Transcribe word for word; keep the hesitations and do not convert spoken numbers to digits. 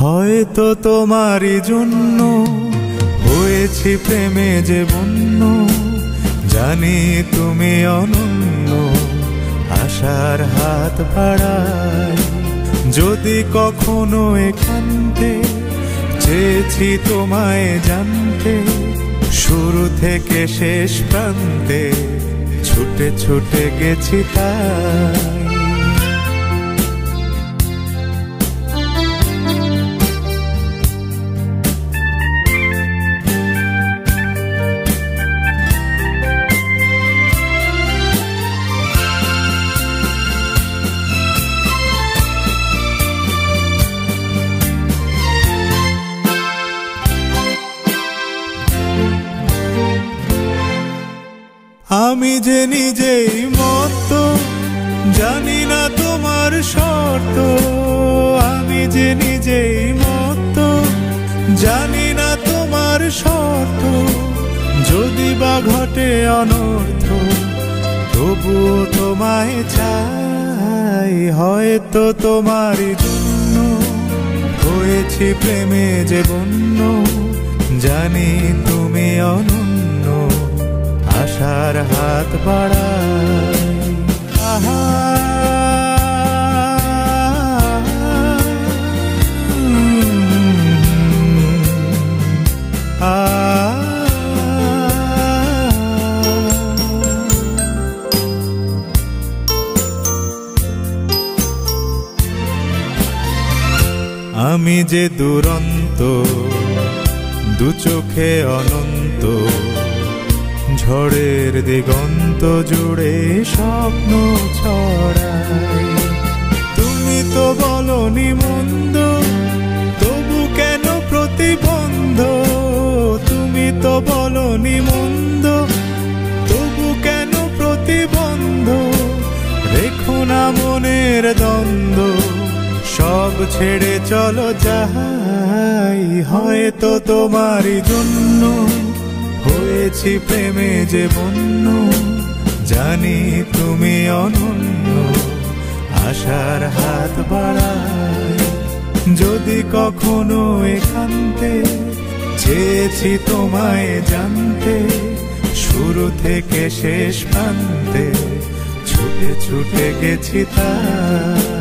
হয়তো তোমারই জন্য হয়েছি প্রেমে যে বন্য, জানি তুমি অনন্য, আশার হাত বাড়াই। যদি কখনো একান্তে চেয়েছি তোমায় জানতে, শুরু থেকে শেষ প্রান্তে ছুটে ছুটে গেছি তাই। আমি যে নিজেই মত, জানি না তোমার শর্ত। আমি যে নিজেই মত, জানি না তোমার শর্ত। যদি বা ঘটে অনর্থ, তবুও তোমায় চাই। হয়তো তোমারই জন্য হয়েছি প্রেমে যে বন্য, জানি তুমি অনন্য, আশার হাত বাড়াই। আহা আমি যে দুরন্ত, দু চোখে অনন্ত, ঝড়ের দিগন্ত জুড়ে স্বপ্ন ছড়াই। তুমি তো বলনি মন্দ, তবু কেন প্রতিবন্ধ? তুমি তো বলনি মন্দ, তবু কেন প্রতিবন্ধ? রেখো না মনের দ্বন্দ্ব, সব ছেড়ে চলো যাই। হয়তো তোমারই জন্য হয়েছি প্রেমে যে বন্য, জানি তুমি অনন্য, আশার হাত বাড়াই। যদি কখনো একান্তে চেয়েছি তোমায় জানতে, শুরু থেকে শেষ প্রান্তে ছুটে ছুটে গেছি তাই।